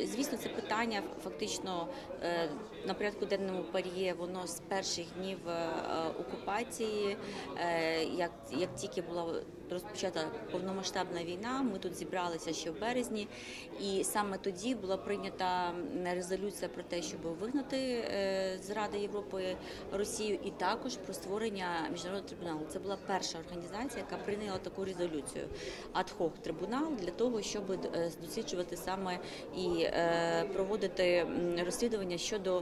звісно, це питання фактично на порядку денному ПАРЄ, воно з перших днів окупації, як тільки була розпочата повномасштабна війна, ми тут зібралися ще в березні, і саме тоді була прийнята резолюція про те, щоб вигнати з Ради Європи Росію, і також про створення міжнародного трибуналу. Це була перша організація, яка прийняла таку резолюцію. Ад-хок трибунал для того, щоб досліджувати саме і проводити розслідування щодо,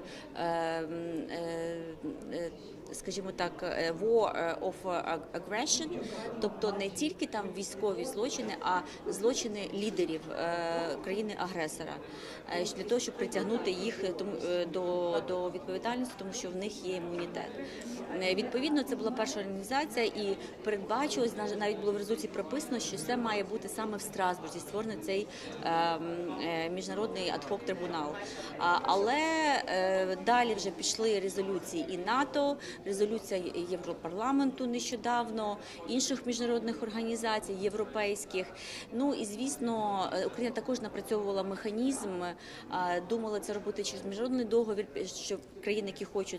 скажімо так, war of aggression, тобто не тільки там військові злочини, а злочини лідерів країни-агресора, для того, щоб притягнути їх до відповідальності, тому що в них є імунітет. Відповідно, це була перша організація, і передбачилось, навіть було в резолюції прописано, що це має бути саме в Страсбурзі, створений цей міжнародний ад-хок трибунал. Але далі вже пішли резолюції і НАТО, резолюція Європарламенту нещодавно, інших міжнародних організацій, європейських. Ну і, звісно, Україна також напрацьовувала механізм, думала це робити через міжнародний договір, що країни, які хочуть,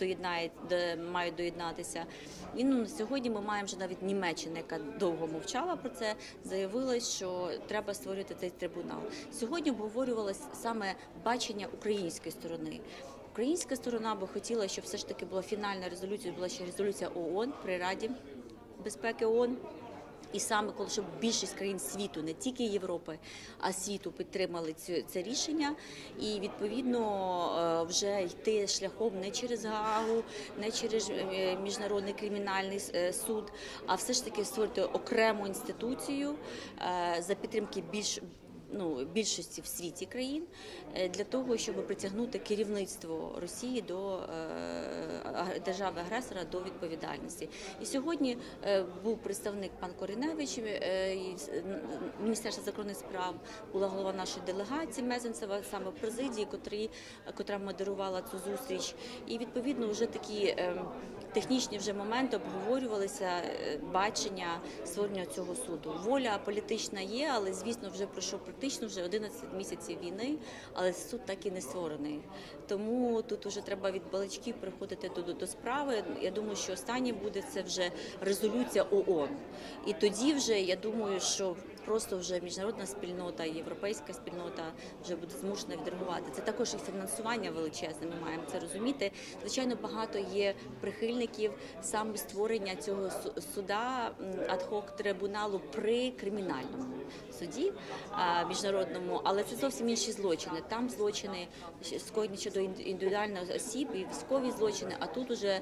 мають доєднатися. І сьогодні ми маємо вже навіть Німеччина, яка довго мовчала про це, заявила, що треба створити цей трибунал. Сьогодні обговорювалось саме бачення української сторони. Українська сторона би хотіла, щоб все ж таки була фінальна резолюція, була ще резолюція ООН при Раді безпеки ООН. І саме коли щоб більшість країн світу, не тільки Європи, а світу підтримали це рішення, і відповідно вже йти шляхом не через Гаагу, не через міжнародний кримінальний суд, а все ж таки створити окрему інституцію за підтримки більшості в світі країн для того, щоб притягнути керівництво Росії до держави-агресора до відповідальності. І сьогодні був представник пан Кориневич, Міністерства закордонних справ, була голова нашої делегації Мезенцева, саме в президії, котра модерувала цю зустріч. І відповідно вже такі технічні вже моменти обговорювалися, бачення створення цього суду. Воля політична є, але, звісно, вже пройшов практично вже 11 місяців війни, але суд так і не створений. Тому тут вже треба від балачків приходити до справи. Я думаю, що останнє буде це вже резолюція ООН. І тоді вже, я думаю, що просто вже міжнародна спільнота, європейська спільнота вже буде змушена відреагувати. Це також і фінансування величезне, ми маємо це розуміти. Звичайно, багато є прихильників саме створення цього суда, ад-хок трибуналу при кримінальному суді міжнародному, але це зовсім інші злочини. Там злочини скоєні щодо індивідуальних осіб і військові злочини, а тут уже,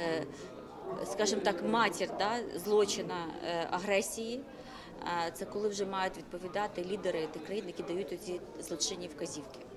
скажімо так, матір злочина агресії. Це коли вже мають відповідати лідери тих країн, які дають ці злочинні вказівки.